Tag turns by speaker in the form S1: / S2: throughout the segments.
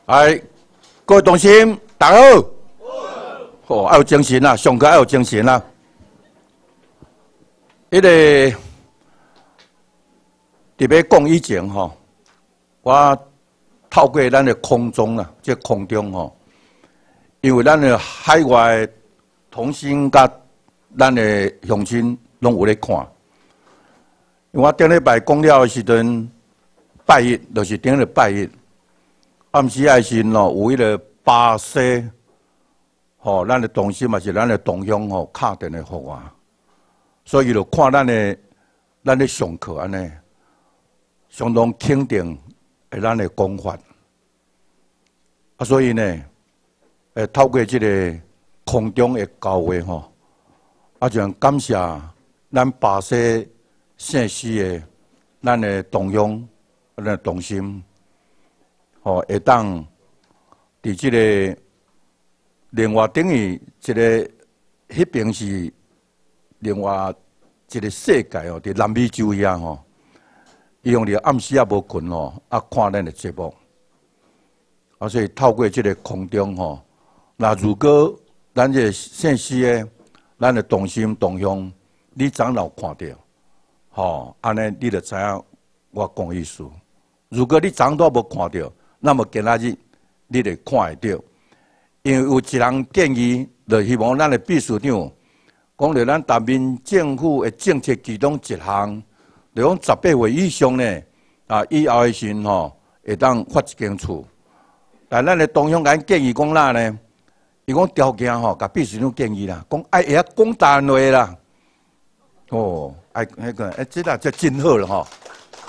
S1: 哎，各位同心，大家好。哦，要有精神啊，上课要有精神啊。迄个伫要讲以前吼，我透过咱的空中啊，即空中吼，因为咱的海外同心甲咱的乡亲拢有咧看。因为我顶礼拜讲了的时阵，拜一就是顶了拜一。 暗时爱时咯，有迄个巴西，吼，咱的同心嘛是咱的同乡吼，敲电来互我，所以就看咱的上课安尼，相当肯定咱的讲法，啊，所以呢，透过这个空中的交会吼，啊，就感谢咱巴西县市的咱的同乡，咱的同心。 哦，会当伫即个另外等于一个迄边是另外一个世界哦，伫南美洲遐吼，伊用伫暗时也无困吼，啊看咱的节目，啊所以透过即个空中吼，那如果咱这县市的咱的同心同乡，你长老看到，吼，安尼你就知影我讲意思。如果你长都无看到， 那么今仔日你就看会到，因为有一人建议，就希望咱的秘书长讲着咱台面政府的政策其中一项，就讲18岁以上呢，啊以后的时吼会当发一间厝。但咱的同乡甲建议讲哪呢？伊讲条件吼，甲秘书长建议啦，讲爱会晓讲单话啦。哦，爱迄个，这啦这真好了吼。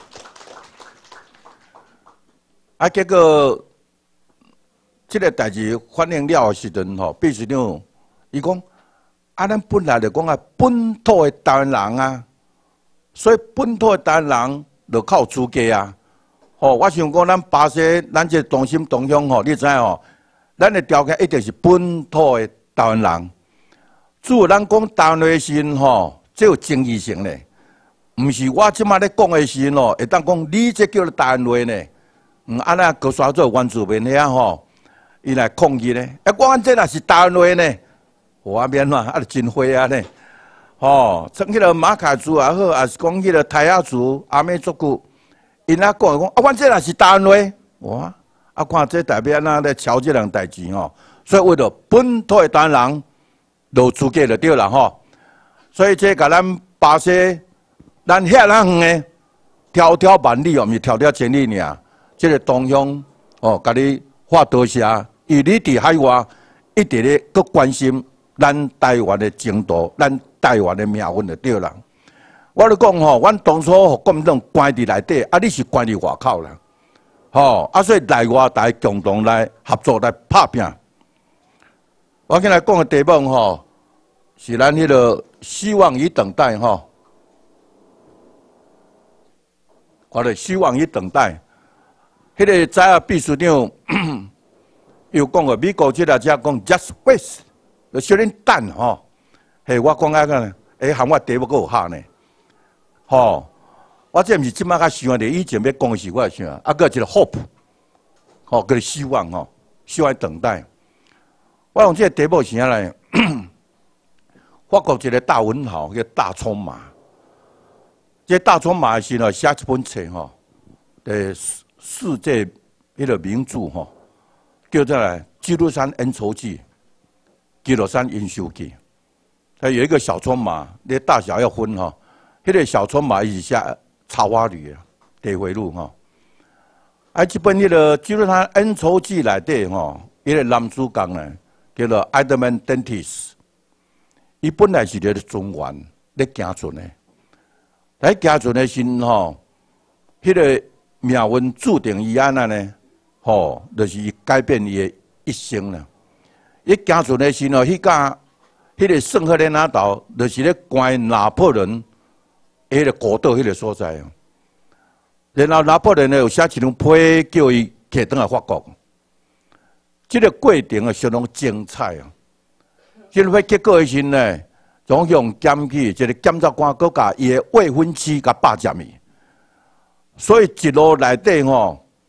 S1: 啊，结果这个代志反映了的时阵吼，秘书长伊讲，啊，咱本来就讲啊，本土的台湾人啊，所以本土的台湾人就靠资格啊。吼，我想讲，咱巴西，咱这同心同乡吼，你知影吼，咱的条件一定是本土的台湾人。只有咱讲台湾的时吼，只有争议性咧，毋是我即摆咧讲的时吼，会当讲你这叫做台湾话呢。 安那高刷做原住民遐吼，伊来抗议咧。我这若是台湾话呢，我免嘛，啊，真花啊呢。吼，从迄个马卡族也好，还是讲迄个泰雅族、阿美族古，因那讲我这若是台湾话，哇，啊，看这代表咱咧瞧这样代志吼。所以为了本土的台湾人，有资格就对啦吼。所以这甲咱巴西，咱遐人远的，迢迢万里哦，毋是迢迢千里尔。 这个同乡哦，甲你发多谢，因为你伫海外一直咧搁关心咱台湾的前途，咱台湾的命运就对啦。我咧讲吼，阮当初互国民党关伫内底，啊，你是关伫外口啦，吼，啊，所以内外大家共同来合作来拍拼。我今来讲的题目吼，是咱迄个希望与等待吼，我的希望与等待。 迄个知影秘书长又讲过，美国即个只讲 just wait， 就小人等吼。嘿，我讲啊个，含我题目阁有下呢。吼，我这毋是即摆较想的，以前要讲的时我想，啊，个一个 hope， 吼，个希望吼，希望等待。我用这个题目是啥来？法国一个大文豪叫大冲马，这大冲马是呢写一本册吼，世界迄个名著吼，叫做《基督山恩仇记》《基督山恩仇记》。它有一个小冲马，你大小要分吼。迄个小冲马是写草花驴啊，地回路吼。啊，这本迄个《基督山恩仇记》内底吼，迄个男主角呢叫做 Edmund Dantes， 伊本来是咧中原咧行船的，喺行船的时吼，迄个。 命运注定伊安那呢？吼，就是伊改变伊的一生啦。伊行船的时候，迄架迄个圣赫勒拿岛，就是咧关拿破仑迄个孤岛迄个所在啊。然后拿破仑呢有写一张批叫伊摕转来法国，这个过程啊相当精彩啊。这个结果的时呢，总共检举一个检察官，佮伊的未婚妻甲霸占伊。 所以一路内底吼，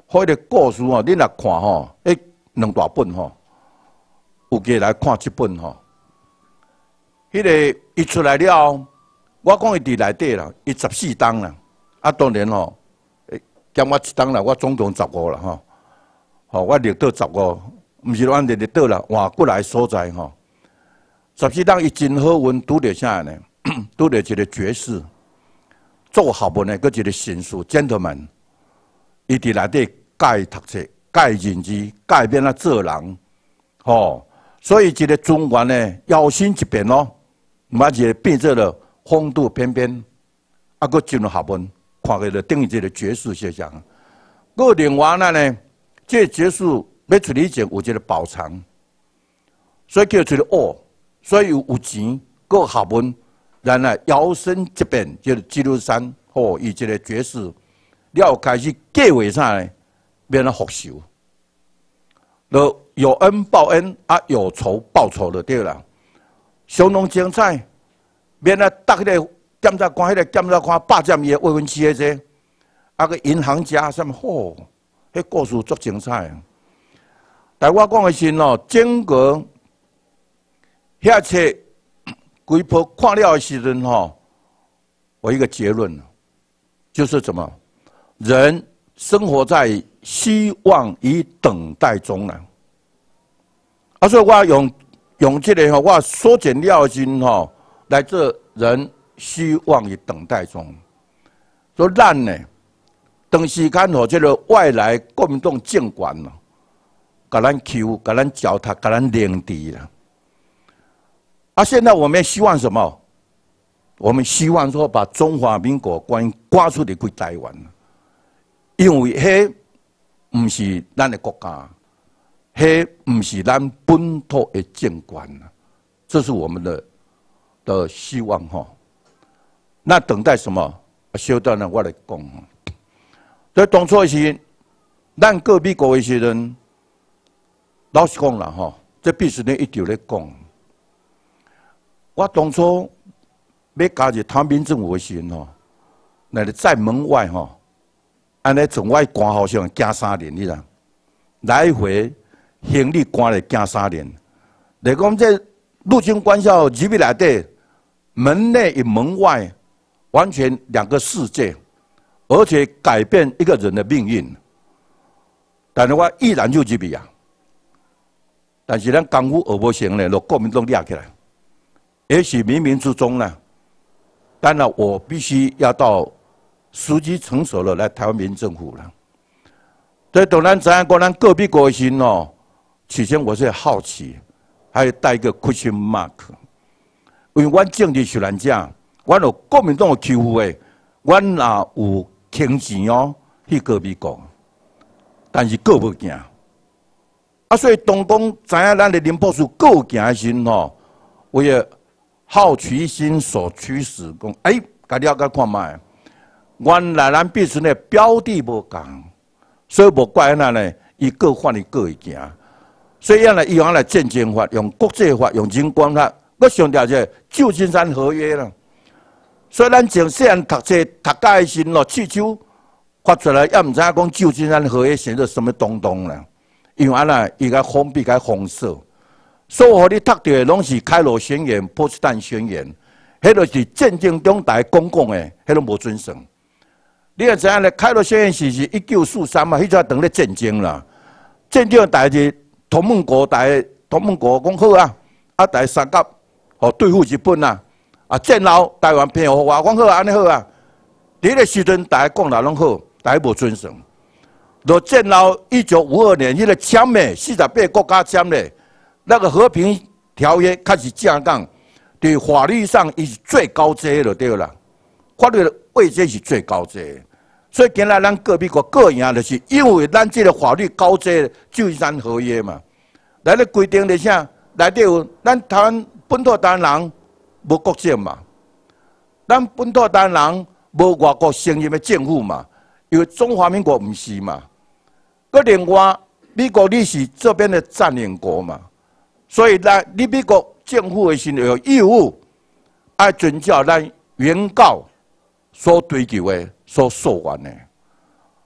S1: 迄个故事吼，恁来看吼，两大本吼，有家来看这本吼。迄个伊出来了后，我讲伊伫内底啦，伊14档啦。啊，当然吼，减我一档啦，我总共15啦吼。吼，我列到15，毋是按列到啦，换过来所在吼。14档伊真好运，拄着啥呢？拄着一个爵士，做学问的，佮一个绅士 gentleman， 伊伫内底教伊读册，教伊认字，教伊变啊做人，吼。所以一个中原呢，摇身一变咯，嘛就变做了风度翩翩，啊，佮进入学问，看起来等于一个爵士现象。佮另外呢，这个爵士要出以前有一个宝藏，所以叫做哦，所以有钱，佮学问。然后摇身一变，就是基督山，吼，伊一个爵士，了开始计划啥呢？变了复仇，就有恩报恩啊，有仇报仇就对了，相当精彩。变了，搭迄个检察官，迄个检察官霸占伊的未婚妻的这，啊个银行家什么，吼，迄故事足精彩。但我讲的是咯，整个遐册。规波看了的时阵吼，我一个结论，就是什么？人生活在希望与等待中呢。啊，所以我用这个吼，我缩减了时吼，来做人希望与等待中。所以咱呢，长时间吼，这个外来国民党政权咯，甲咱欺，甲咱糟蹋，甲咱凌迟啦。啊！现在我们希望什么？我们希望说把中华民国赶出离开台湾，因为迄唔是咱的国家，迄唔是咱本土的政权，这是我们的希望哈。那等待什么？小段呢，我来讲。所以当初是咱过美国的时阵，老实讲啦哈，这必须得一直咧讲。我当初要加入台民政府的时候，那个在门外吼，安尼从我官校上行3年，你知？来回行李赶来行3年。来讲这陆军官校入去内底，门内与门外完全2个世界，而且改变一个人的命运。但是我毅然就入去啊。但是咱功夫学不成呢，就国民党抓起来。也许冥冥之中呢，当然我必须要到时机成熟了来台湾民政府了。所以当然知影讲咱个别国心哦，起先我是好奇，还有带一个 question mark， 因为阮政治虽然讲，阮有国民党有欺负的，阮也有倾钱哦去个别国，但是个无行。啊，所以当讲知影咱的林博士个有行的时吼，为了好奇心所驱使，讲甲了解看卖，原来咱必须呢标的无共，所以无怪咱呢，伊各法律各会行，所以呢，伊用来战争法，用国际法，用人权法，我强调者旧金山合约啦。所以咱从细汉读册读解时咯，试手发出来，也毋知影讲旧金山合约写着什么东东啦，因为安那伊个封闭个封锁。所有你读到的拢是开罗宣言、波茨坦宣言，迄个是战争中大家公共的，迄拢无遵守。你也知影咧，开罗宣言是1943嘛，迄阵等咧战争啦。战争大家同盟国讲好啊，啊大家三甲哦对付日本啊，啊战后台湾偏互我讲好啊，安尼好啊。伫迄个时阵大家讲啦拢好，大家无遵守。到战后1952年，迄个签的48国家签的。那个和平条约开始正讲，对法律上伊是最高阶就对了，法律的位阶是最高阶，所以今仔咱各别国各赢就是因为咱这个法律高阶旧金山合约嘛，来咧规定咧啥，内底有咱台湾本土台湾人无国籍嘛，咱本土台湾人无外国承认的政府嘛，因为中华民国唔是嘛，佮另外美国你是这边的占领国嘛。所以，你美国政府的是有义务，要遵照咱原告所追求的、所诉愿的。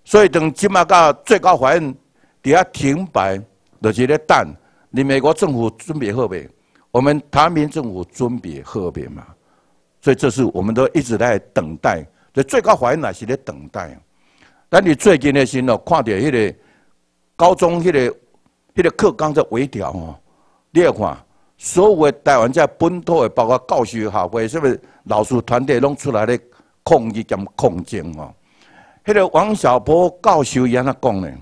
S1: 所以等即马到最高法院底下停摆，就是咧等，你美国政府准备好未？我们台湾民政府准备好未嘛？所以这是我们都一直在等待，所以最高法院也是咧等待。但你最近的时候看到迄个高中迄个课纲在微调哦，你要看所有的台湾在本土的，包括教师校会，什么老师团体拢出来咧抗议兼抗争哦。迄个王小波教授伊安怎讲呢？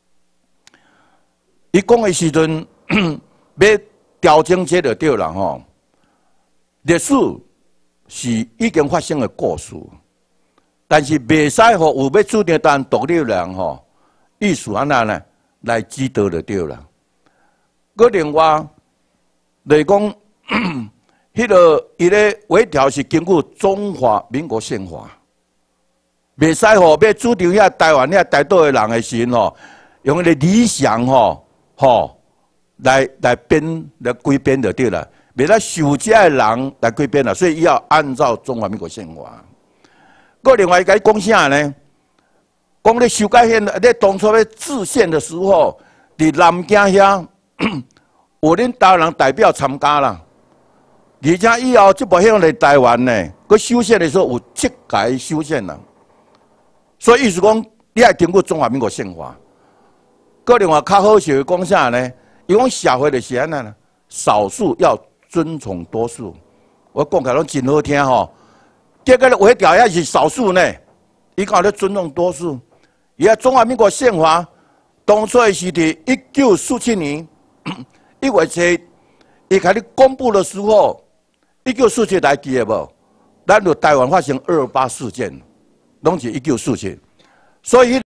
S1: 伊讲的时阵要调整这就对了吼。历史是已经发生的故事，但是袂使互有要注定当独立人吼，意思安那呢来指导就对了。佮另外，就是讲，迄个伊咧微调是根据中华民国宪法，袂使吼要主张遐台湾遐台岛的人的时吼，用迄个理想来编来规编就对了。袂使受遮的人来改变啦，所以要按照中华民国宪法。佮另外一个讲啥呢？讲咧修改宪，咧当初咧制宪的时候，伫南京遐有恁台湾人代表参加啦。而且以后这部宪来台湾呢，佮修宪的时候有7改修宪啦。所以意思讲，你要经过中华民国宪法。佮另外较好笑的讲啥呢？伊讲社会就是安那呢，少数要尊崇多数，我讲起来拢真好听吼。这个微调也是少数呢，伊讲咧尊重多数。伊个中华民国宪法当初是伫1947年1月7，伊开始公布的时候，1947还记得无？咱就台湾发生228事件，拢是1947，所以。